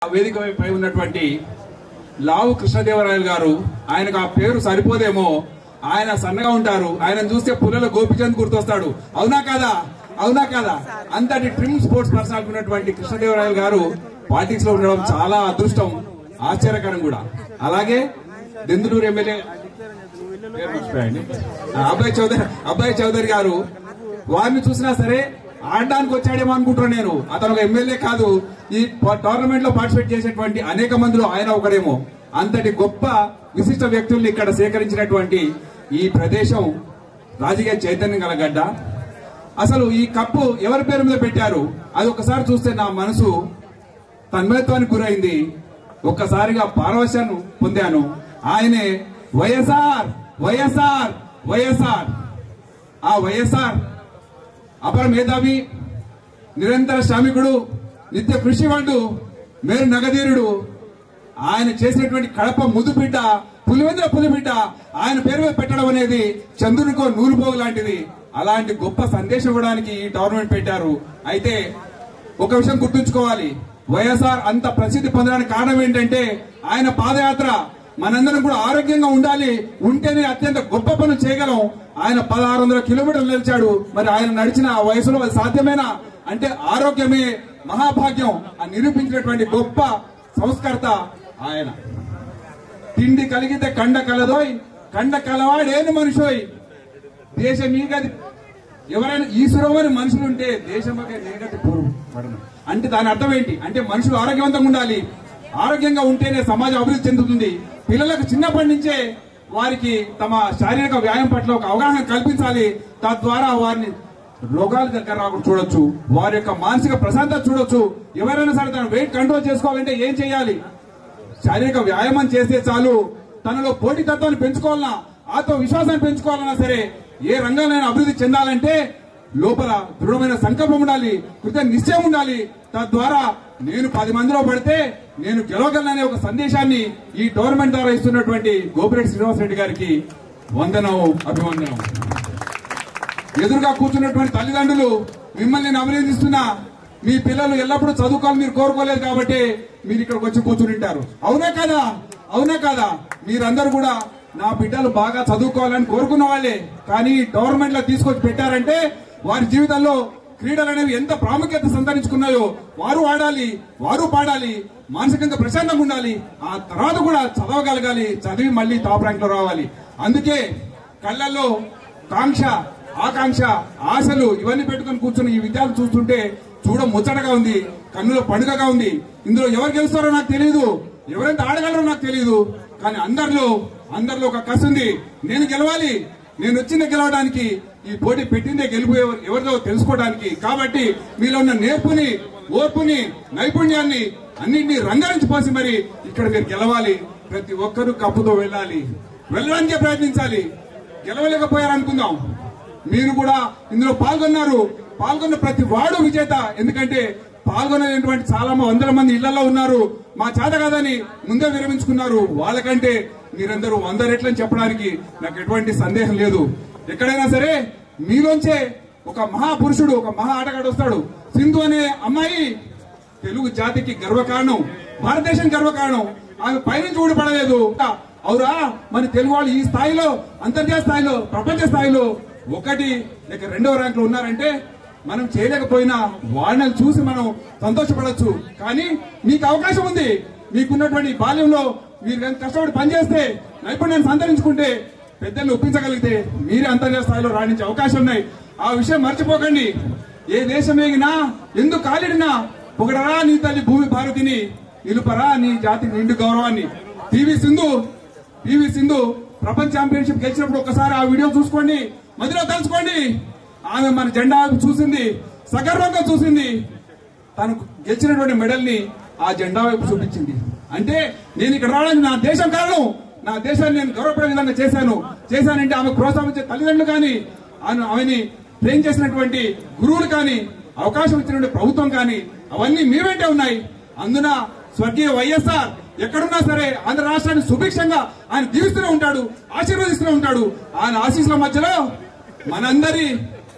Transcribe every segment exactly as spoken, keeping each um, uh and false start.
వేదికపై ఉన్నటువంటి లావు కృష్ణదేవరాయలు గారు, ఆయనకు ఆ పేరు సరిపోదేమో, ఆయన సన్నగా ఉంటారు, ఆయన చూస్తే పుల్లల గోపిచంద్ గుర్తొస్తాడు. అవునా కాదా? అవునా కాదా? అంతటి ట్రిమ్ స్పోర్ట్స్ పర్సనాలిటీ ఉన్నటువంటి కృష్ణదేవరాయలు గారు పాలిటిక్స్ లో ఉండడం చాలా అదృష్టం, ఆశ్చర్యకరం కూడా. అలాగే దెందులూరు ఎమ్మెల్యే అబ్బాయి చౌదరి అబ్బాయి చౌదరి గారు, వారిని చూసినా సరే ఆడడానికి వచ్చాడేమో అనుకుంటున్నాను నేను. అతను ఒక ఎమ్మెల్యే కాదు, ఈ టోర్నమెంట్ లో పార్టిసిపేట్ చేసేటువంటి అనేక మందిలో ఆయన ఒకడేమో. అంతటి గొప్ప విశిష్ట వ్యక్తుల్ని ఇక్కడ సేకరించినటువంటి ఈ ప్రదేశం రాజకీయ చైతన్యం గల గడ్డ. అసలు ఈ కప్పు ఎవరి పేరు మీద పెట్టారు అది ఒకసారి చూస్తే నా మనసు తన్మయత్వానికి గురైంది. ఒక్కసారిగా పారవశ్యాన్ని పొందాను. ఆయనే వైఎస్ఆర్ వైఎస్ఆర్ వైఎస్ఆర్. ఆ వైఎస్ఆర్ అపర మేధావి, నిరంతర శ్రామికుడు, నిత్య కృషివండు, మేరు నగధీరుడు. ఆయన చేసినటువంటి కడప ముదుబిడ్డ, పులివెందుల పులిబిడ్డ ఆయన పేరు మీద పెట్టడం అనేది చంద్రునికో నూలుపోగు లాంటిది. అలాంటి గొప్ప సందేశం ఇవ్వడానికి ఈ టోర్నమెంట్ పెట్టారు. అయితే ఒక విషయం గుర్తుంచుకోవాలి, వైఎస్ఆర్ అంత ప్రసిద్ధి పొందడానికి కారణం ఏంటంటే ఆయన పాదయాత్ర. మనందరం కూడా ఆరోగ్యంగా ఉండాలి, ఉంటేనే అత్యంత గొప్ప పనులు చేయగలం. ఆయన పదహారు వందల కిలోమీటర్లు నడిచాడు. మరి ఆయన నడిచిన ఆ వయసులో అది సాధ్యమేనా అంటే ఆరోగ్యమే మహాభాగ్యం అని నిరూపించినటువంటి గొప్ప సంస్కర్త ఆయన. తిండి కలిగితే కండ కలదోయ్, కండ కలవాడేను మనుషోయ్. దేశం మీగది ఎవరైనా ఈశ్వరమని మనుషులు ఉంటే దేశంలోకి నేగతి పడను అంటే దాని అర్థం ఏంటి అంటే మనుషులు ఆరోగ్యవంతంగా ఉండాలి. ఆరోగ్యంగా ఉంటేనే సమాజం అభివృద్ధి చెందుతుంది. పిల్లలకు చిన్నప్పటి నుంచే వారికి తమ శారీరక వ్యాయామం పట్ల ఒక అవగాహన కల్పించాలి. తద్వారా వారిని రోగాల దగ్గర రాకుండా చూడొచ్చు, వారి యొక్క మానసిక ప్రశాంతత చూడొచ్చు. ఎవరైనా సరే తన వెయిట్ కంట్రోల్ చేసుకోవాలంటే ఏం చేయాలి? శారీరక వ్యాయామం చేస్తే చాలు. తనలో పోటీతత్వాన్ని పెంచుకోవాలన్నా, ఆత్మవిశ్వాసాన్ని పెంచుకోవాలన్నా సరే, ఏ రంగంలోనైనా అభివృద్ధి చెందాలంటే లోపల దృఢమైన సంకల్పం ఉండాలి, కృత నిశ్చయం ఉండాలి. తద్వారా నేను పది మందిలో పడితే నేను గెలవగలననే ఒక సందేశాన్ని ఈ టోర్నమెంట్ ద్వారా ఇస్తున్నటువంటి గోపిరెడ్డి శ్రీనివాసరెడ్డి గారికి వందనం, అభివందనం. ఎదురుగా కూర్చున్నటువంటి తల్లిదండ్రులు, మిమ్మల్ని నేను అభినందిస్తున్నా. మీ పిల్లలు ఎల్లప్పుడూ చదువుకోవాలి మీరు కోరుకోలేదు కాబట్టి మీరు ఇక్కడికి వచ్చి కూర్చుంటారు. అవునా కాదా? అవునా కాదా? మీరందరూ కూడా నా బిడ్డలు బాగా చదువుకోవాలని కోరుకున్న వాళ్ళే. కానీ టోర్నమెంట్ లో తీసుకొచ్చి పెట్టారంటే వారి జీవితంలో క్రీడలు అనేవి ఎంత ప్రాముఖ్యత సంతరించుకున్నాయో వారు ఆడాలి, వారు పాడాలి, మానసికంగా ప్రశాంతంగా ఉండాలి. ఆ తర్వాత కూడా చదవగలగాలి, చదివి మళ్ళీ టాప్ ర్యాంక్ లో రావాలి. అందుకే కళ్ళల్లో కాంక్ష, ఆకాంక్ష, ఆశలు ఇవన్నీ పెట్టుకుని కూర్చుని ఈ విద్యార్థులు చూస్తుంటే చూడ ముచ్చటగా ఉంది, కన్నులో పండుగగా ఉంది. ఇందులో ఎవరు గెలుస్తారో నాకు తెలియదు, ఎవరెంత ఆడగలరో నాకు తెలియదు. కానీ అందరిలో అందరిలో ఒక కసి ఉంది, నేను గెలవాలి, నేను వచ్చిందే గెలవడానికి, ఈ పోటీ పెట్టిందే గెలుపు ఎవరిదో తెలుసుకోవడానికి. కాబట్టి మీలో ఉన్న నేర్పుని, ఓర్పుని, నైపుణ్యాన్ని అన్నింటినీ రంగరించి పోసి మరి ఇక్కడ మీరు గెలవాలి. ప్రతి ఒక్కరూ కప్పుతో వెళ్ళాలి, వెళ్ళడానికే ప్రయత్నించాలి. గెలవలేకపోయారనుకుందాం, మీరు కూడా ఇందులో పాల్గొన్నారు. పాల్గొన్న ప్రతి వాడు విజేత. ఎందుకంటే పాల్గొనేటువంటి చాలా వందల మంది ఇళ్లలో ఉన్నారు. మా చేత కాదని ముందే విరమించుకున్నారు. వాళ్ళకంటే మీరందరూ వంద రెట్లని చెప్పడానికి నాకు ఎటువంటి సందేహం లేదు. ఎక్కడైనా సరే మీలోంచే ఒక మహాపురుషుడు, ఒక మహా ఆటగాడు వస్తాడు. సింధు అనే అమ్మాయి తెలుగు జాతికి గర్వకారణం, భారతదేశం గర్వకారణం. ఆమె పైనుంచి ఊడిపడలేదు. అవురా, మన తెలుగు వాళ్ళు ఈ స్థాయిలో, అంతర్జాతీయ స్థాయిలో, ప్రపంచ స్థాయిలో ఒకటి లేక రెండవ ర్యాంక్ లో ఉన్నారంటే మనం చేయలేకపోయినా వాళ్ళని చూసి మనం సంతోషపడవచ్చు. కానీ మీకు అవకాశం ఉంది. మీకున్నటువంటి బాల్యంలో మీరు కష్టపడి పనిచేస్తే, నైపుణ్యాన్ని సంతరించుకుంటే, పెద్దల్ని ఒప్పించగలిగితే మీరే అంతర్జాతీయ స్థాయిలో రాణించే అవకాశం ఉన్నాయి. ఆ విషయం మర్చిపోకండి. ఏ దేశం ఎగినా, ఎందుకు కాలిడినా, పొగడరా నీ తల్లి భూమి భారతిని, నిలుపరా నీ జాతి నిండు గౌరవాన్ని. పివి సింధు పివి సింధు ప్రపంచ ఛాంపియన్షిప్ గెలిచినప్పుడు ఒకసారి ఆ వీడియో చూసుకోండి, మధ్యలో తలుచుకోండి. ఆమె మన జెండా చూసింది, సగర్వంగా చూసింది. తను గెలిచినటువంటి మెడల్ ని ఆ జెండా వైపు చూపించింది. అంటే నేను ఇక్కడ రావడానికి నా దేశం కారణం, నా దేశాన్ని నేను గౌరవపడే విధంగా చేశాను చేశానంటే ఆమె ప్రోత్సహించే తల్లిదండ్రులు కానీ, ఆమెని ట్రైన్ చేసినటువంటి గురువులు కానీ, అవకాశం ఇచ్చినటువంటి ప్రభుత్వం కానీ, అవన్నీ మీ వెంటే ఉన్నాయి. అందున స్వర్గీయ వైఎస్ఆర్ ఎక్కడున్నా సరే ఆంధ్ర రాష్ట్రాన్ని సుభిక్షంగా ఆయన దీవిస్తూనే ఉంటాడు, ఆశీర్వదిస్తూనే ఉంటాడు. ఆయన ఆశీస్సుల మధ్యలో మనందరి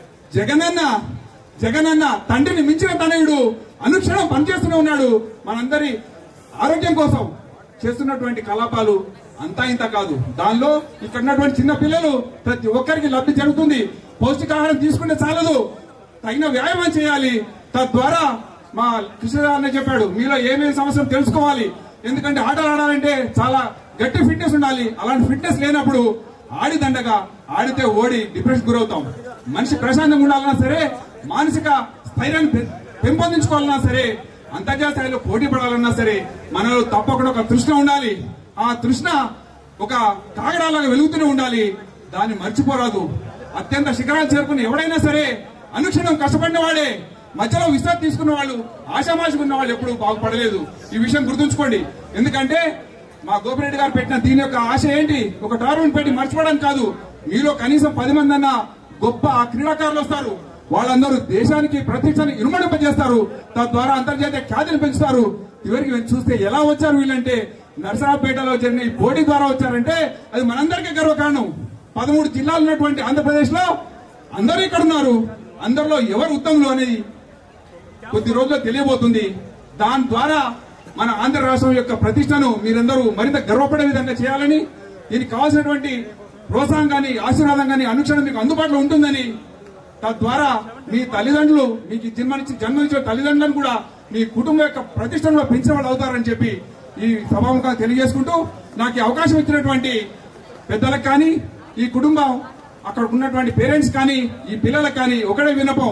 జగనన్న జగనన్న తండ్రిని మించిన తనయుడు అనుక్షణం పనిచేస్తూనే ఉన్నాడు. మనందరి ఆరోగ్యం కోసం చేస్తున్నటువంటి కలాపాలు అంతా ఇంత కాదు. దానిలో ఇక్కడ ఉన్నటువంటి చిన్న పిల్లలు ప్రతి ఒక్కరికి లబ్ధి జరుగుతుంది. పౌష్టికాహారం తీసుకుంటే చాలదు, తగిన వ్యాయామం చేయాలి. తద్వారా మా కృష్ణరావు అన్న చెప్పాడు, మీలో ఏమేమి సమస్యలు తెలుసుకోవాలి. ఎందుకంటే ఆటలు ఆడాలంటే చాలా గట్టి ఫిట్నెస్ ఉండాలి. అలాంటి ఫిట్నెస్ లేనప్పుడు ఆడిదండగా ఆడితే ఓడి డిప్రెషన్ గురవుతాం. మనిషి ప్రశాంతంగా ఉండాలన్నా సరే, మానసిక స్థైర్యాన్ని పెంపొందించుకోవాలన్నా సరే, అంతర్జాతీయ స్థాయిలో పోటీ పడాలన్నా సరే మనలో తప్పకుండా ఒక తృష్ణ ఉండాలి. ఆ తృష్ణ ఒక కాగడాలాగా వెలుగుతూనే ఉండాలి. దాన్ని మర్చిపోరాదు. అత్యంత శిఖరాలు చేరుకుని ఎవడైనా సరే అనుక్షణం కష్టపడిన వాడే. మధ్యలో విశ్రాంతి తీసుకున్న వాళ్ళు, ఆశామాషిగా ఉన్న వాళ్ళు ఎప్పుడు బాగుపడలేదు. ఈ విషయం గుర్తుంచుకోండి. ఎందుకంటే మా గోపిరెడ్డి గారు పెట్టిన దీని యొక్క ఆశ ఏంటి, ఒక టోర్నమెంట్ పెట్టి మర్చిపోవడానికి కాదు. మీలో కనీసం పది మంది అన్న గొప్ప క్రీడాకారులు వస్తారు. వాళ్ళందరూ దేశానికి ప్రతిష్టని ఇనుమడింపజేస్తారు. తద్వారా అంతర్జాతీయ ఖ్యాతిని పెంచుతారు. చివరికి చూస్తే ఎలా వచ్చారు వీళ్ళంటే, నరసరావుపేటలో జరిగిన ఈ పోటీ ద్వారా వచ్చారంటే అది మనందరికీ గర్వకారణం. పదమూడు జిల్లాలు ఉన్నటువంటి ఆంధ్రప్రదేశ్ లో అందరూ ఇక్కడ ఉన్నారు. అందరిలో ఎవరు ఉత్తములు అనేది కొద్ది రోజుల్లో తెలియబోతుంది. దాని ద్వారా మన ఆంధ్ర రాష్ట్రం యొక్క ప్రతిష్టను మీరందరూ మరింత గర్వపడే విధంగా చేయాలని, దీనికి కావాల్సినటువంటి ప్రోత్సాహం కానీ ఆశీర్వాదం కానీ అనుక్షణం మీకు అందుబాటులో ఉంటుందని, తద్వారా మీ తల్లిదండ్రులు మీకు జన్మనిచ్చి జన్మనిచ్చిన తల్లిదండ్రులను కూడా మీ కుటుంబం యొక్క ప్రతిష్టను పెంచిన వాళ్ళు అవుతారని చెప్పి ఈ సభాముఖంగా తెలియజేసుకుంటూ, నాకు ఈ అవకాశం ఇచ్చినటువంటి పెద్దలకు కానీ, ఈ కుటుంబం అక్కడ ఉన్నటువంటి పేరెంట్స్ కానీ, ఈ పిల్లలకు కానీ ఒకటే విన్నపం,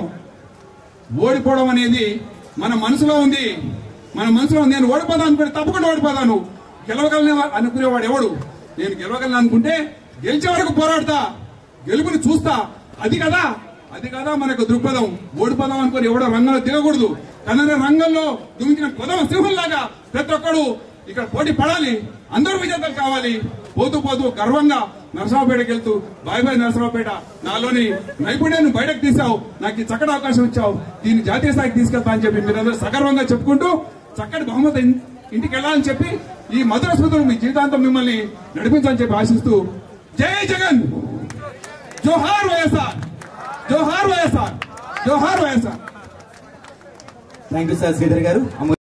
ఓడిపోవడం అనేది మన మనసులో ఉంది. మన మనసులో నేను ఓడిపోతాను అనుకుంటే తప్పకుండా ఓడిపోతాను. గెలవగలను అనుకునేవాడు ఎవడు? నేను గెలవగలను అనుకుంటే గెలిచే వరకు పోరాడతా, గెలుపుని చూస్తా. అది కదా అది కదా మనకు దృక్పథం. ఓడిపోదాం అనుకుని ఎవడో రంగంలో దిగకూడదు. కన్నడ రంగంలో దుమికిన కొదవ సింహంలాగా ప్రతి ఒక్కడు ఇక్కడ పోటీ పడాలి. అందరూ విజేతలు కావాలి. పోతూ పోతూ గర్వంగా నరసరావుపేటకి వెళ్తూ, బాయ్ బాయ్ నరసరావుపేట, నాలోని నైపుణ్యాన్ని బయటకు తీసావు, నాకు ఈ చక్కటి అవకాశం ఇచ్చావు, దీన్ని జాతీయ స్థాయికి తీసుకెళ్తా అని చెప్పి మీరందరూ సగర్వంగా చెప్పుకుంటూ చక్కటి బహుమతి ఇంటికి వెళ్ళాలని చెప్పి ఈ మధుర స్మృతులు మీ జీవితాంతం మిమ్మల్ని నడిపించాలని చెప్పి ఆశిస్తూ, జై జగన్, జోహార్ వైఎస్ఆర్, జోహార్ వైఎస్ఆర్, జోహార్ YSR. Thank you sir Sridhar గారు.